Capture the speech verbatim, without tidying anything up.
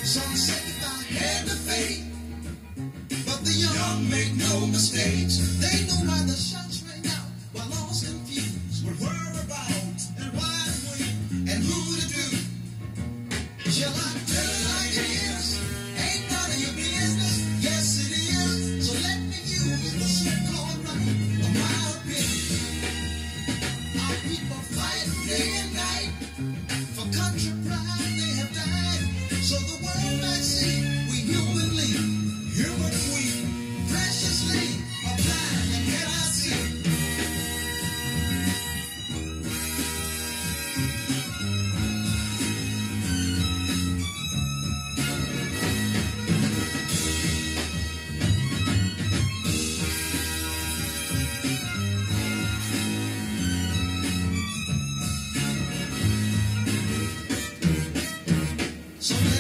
Some say I had the fate, but the young make no mistakes. They know why the shots ring out while lost confused with whereabouts and why and when and who to do. Shall I tell it like it is? Ain't none of your business. Yes, it is. So let me use the so-called right of my opinion. Our people fight day and night for country pride. They have died so the world might see we humanly, human we preciously applied and cannot see. So